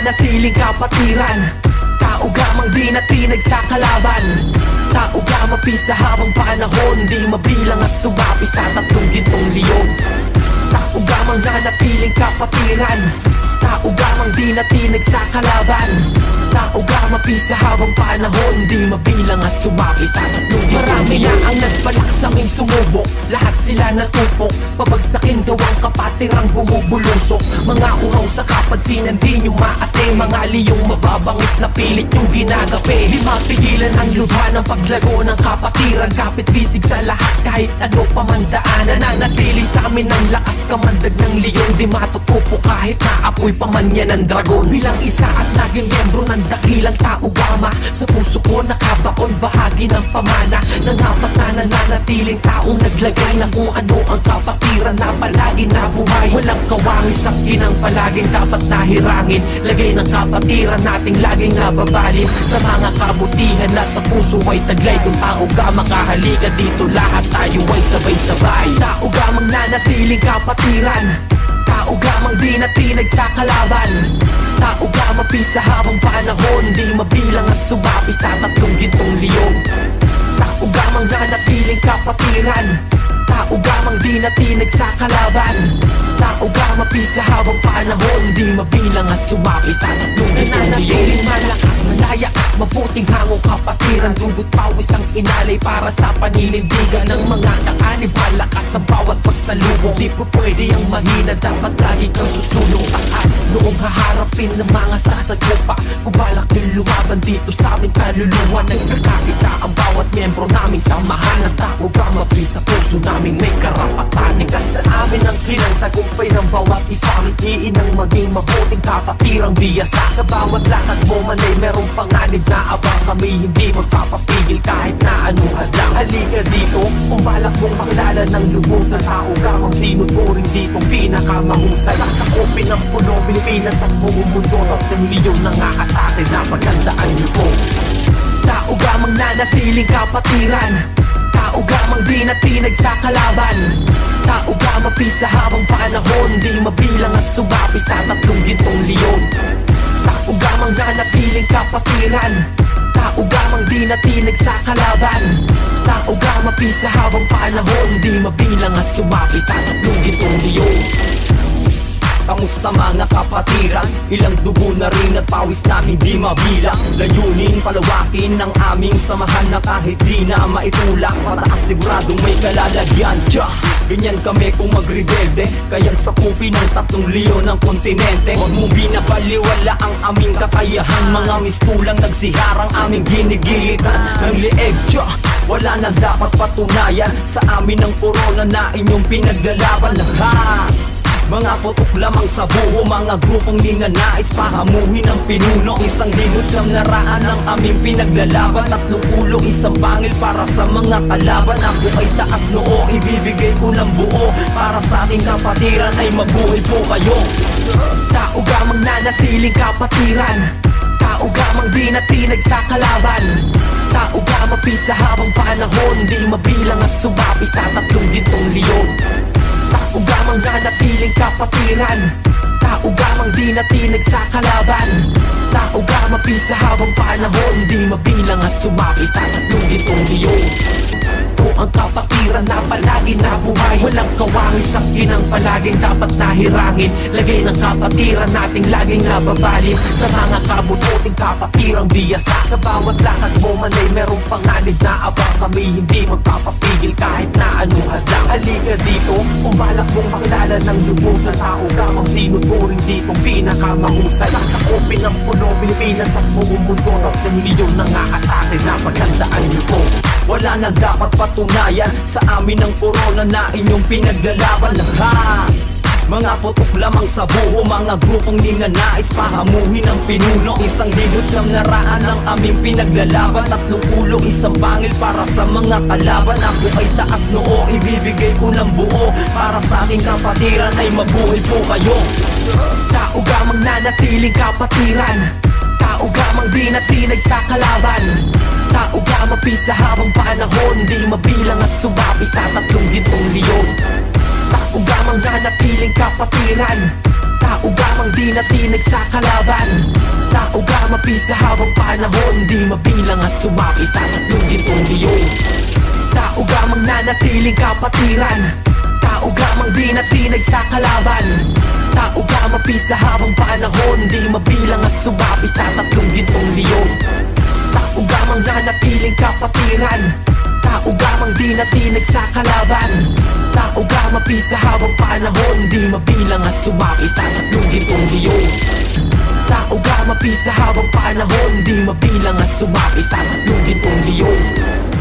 nananatiling kapatiran, tao gamang di natinag sa kalaban, tao gamapisa habang panahon, di mabilang at sumapi sa tatlong gintong leon. Tao gamang nanatiling kapatiran, tao gamang di natinag sa kalaban, tao gamapisa habang panahon, di mabilang at sumapi sa tatlong gintong leon. Marami na ang nagbalak sa aming sumubok, lahat sila natupok, pabagsakin daw ang kapatirang bumubulusok. Mga uhaw sa kapansinan di nyo maate, mga liyong mababangis na pilit yung ginagapi. Di mapigilan ang lubha ng paglago ng kapatiran, kapit bisig sa lahat kahit ano pamandaanan. Nananatili sa amin ang lakas kamandag ng leon, di matutupo kahit naapoy pa man yan ng dragon. Bilang isa at naging miyembro ng dakilang tao gama, sa puso ko nakabaon bahagi ng pamana ng apat na nananatiling taong naglagay na kung ano ang kapatiran na palagi nabuhay. Walang kawangis ang inang palaging dapat nahirangin, lagay ng kapatiran nating laging nababalin sa mga kabutihan na sa puso ay taglay. Kung tao gama kahalika dito, lahat tayo ay sabay-sabay. Tao gamang nanatiling kapatiran, tao gamang di natinag sa kalaban, tao gamapisa habang panahon, di mabilang at sumapi sa tatlong gintong leon. Tao gamang nanatiling kapatiran, tao gamang di natinag sa kalaban, tao gamapisa habang panahon, di mabilang at sumapi sa tatlong gintong leon. Nananatiling malakas, malaya at mabuting hangong kapatiran, dugot pawis ang inalay para sa paninindigan ng mga kaanib. Malakas ang bawat pagsalubong, di po pwede ang mahina, dapat lagi kang susulong taas. Noong haharapin ng mga sasagupa, kung balak din lumaban dito sa aming kaluluwa, nagkakaisa ang bawat miyembro namin, samahan ng tao gamapi sa puso namin may karapatan. Ikas sa amin ang kilang tagumpay ng bawat isa, itiin ang maging mabuting kapatirang biyasa. Sa bawat lakad mo man ay merong panganib na abang, kami hindi magpapapigil kahit na ano hadlang. Halika dito, kung balak mong makilala ng lubong sa tao gamang tinuturing ditong pinakamahusay. Sasakupin ng puno Pilipinas at buong mundo, tatlong leon na nga atake na paghandaan niyo po. Tao gamang nanatiling kapatiran, tao gamang di natinag sa kalaban, tao gamapisa habang panahon, di mabilang at sumapi sa tatlong gintong leon. Tao gamang nanatiling kapatiran, tao gamang di natinag sa kalaban, tao gamapisa habang panahon, di mabilang at sumapi sa tatlong gintong leon. Kamusta mga kapatiran? Ilang dugo na rin at pawis na hindi mabilang. Layunin palawakin ng aming samahan na kahit di na maitulak, pataas siguradong may kalalagyan. Ganyan kami kung magrebelde, kayang sakupin ng tatlong leon ng kontinente. Huwag mong binabaliwala ang aming kakayahan, mga mistulang nagsiharang aming ginigilitan ng leeg. Wala na dapat patunayan sa amin ng corona na inyong pinaglalaban. Lahat mga putok lamang sa buo, mga grupong ninanais pahamuhin ang pinuno. Isang linod siyang naraan ng aming pinaglalaban, tatlong ulo, isang pangil para sa mga kalaban. Ako ay taas noo, ibibigay ko ng buo para sa ating kapatiran ay mabuhay po kayo. Tao gamang nanatiling kapatiran, tao gamang di natinag sa kalaban, tao gamapisa habang panahon, di mabilang at sumapi sa tatlong gintong leon. Tao gamang nanatiling kapatiran, tao gamang di natinag sa kalaban, tao gamapisa habang panahon, di mabilang at sumapi sa tatlong gintong leon. Ang kapatiran na palagi nabuhay, walang kawangis ang inang palaging dapat nahirangin, lagay ng kapatiran nating laging nababalin sa mga kabututing kapatirang biyasa. Sa bawat lakad mo man ay merong panganib na abang, kami hindi magpapapigil kahit na ano hadlang. Halika dito, kung balak mong makilala ng lubong sa tao gamang tinuturing ditong pinakamahusay. Sasakupin ng puno Pilipinas at buong mundo, tatlong leon na nga atake na paghandaan niyo po. Wala na dapat patunayan sa amin ng corona na inyong pinaglalaban. Lahat mga putok lamang sa buo, mga grupong ninanais pahamuhin ang pinuno. Isang linod siyang naraan ng aming pinaglalaban, tatlong ulo, isang pangil para sa mga kalaban. Ako ay taas noo, ibibigay ko ng buo para sa ating kapatiran ay mabuhay po kayo. Tao gamang nanatiling kapatiran, tao gamang di natinag sa kalaban, tao gamapisa habang panahon, di mabilang at sumapi sa tatlong gintong leon. Tao gamang nanatiling kapatiran, Tao gamang di natinag sa kalaban. Tao gamapi sa habang panahon, di mabilang at sumapi sa tatlong gintong leon. Tao gamang nanatiling kapatiran. Tao gamang di natinag sa kalaban. Tao gamapi sa habang panahon, di mabilang at sumapi sa tatlong gintong leon. Tao gamang nanatiling kapatiran. Tao gamang di natinag sa kalaban. Tao gamapi sa habang panahon, di mabilang at sumapi sa tatlong gintong leon. Tao gamapi sa habang panahon, di mabilang at sumapi sa tatlong gintong leon.